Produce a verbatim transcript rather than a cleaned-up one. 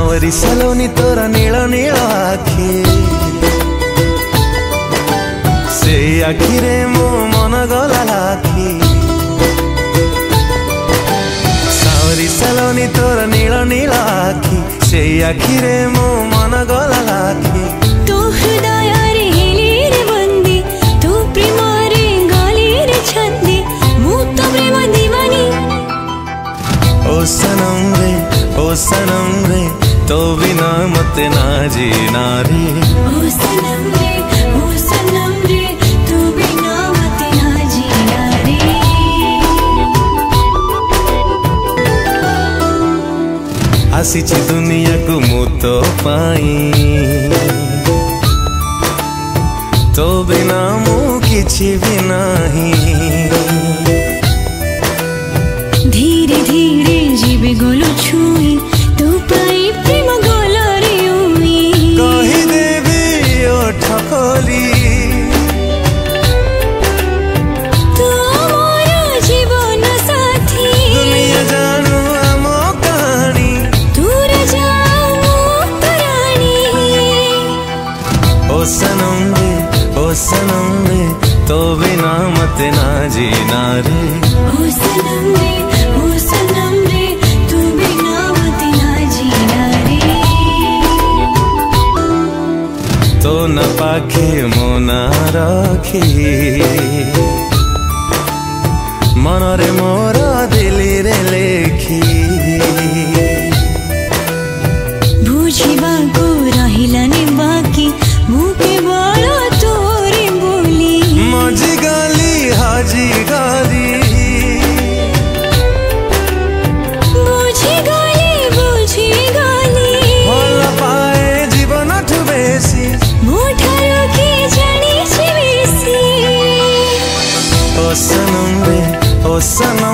सावरी सलोनी तोरा नील नील आखी से आखि रे मो मन गला लाखी सावरी सलोनी तोरा नील नील आखी से आखि रे मो मन गला लाखी तो हृदय रे हेली रे बंदी तो प्रेम रे गाली रे छंदी मु तो प्रेम दीवानी ओ सनम रे ओ सनम रे तो बिना मत ना जीना रे ओ सनम रे ओ सनम रे तू बिना मत ना जीना रे आसीची दुनिया को मु तो पाई तो बिना मु किछि भी नाही धीरे धीरे जीवे गोलो छुई तू पाई प्रेम गोलो रे उई कही देवी ओठ खोली तू मोर जीवन साथी दुनिया जानू आम कहानी तू राजा मुक्त रानी ओ सनम रे ओ सनम रे तो बिना मत ना जीना रे ओ सनम रे ओ सनम रे तू बिना मत ना जीना रे तो न पाखे मोना रखी मन रे मोर दिली रे लेखी बुझिबा को रहिलानी बाकी मुके बड़ तोरे बोली मजी गाली हाजी गाली बुझी गली बुझी गली भल पाए जीवन ठु बेसी मोठारो की जानी छी बेसी ओ सनम रे ओ सनम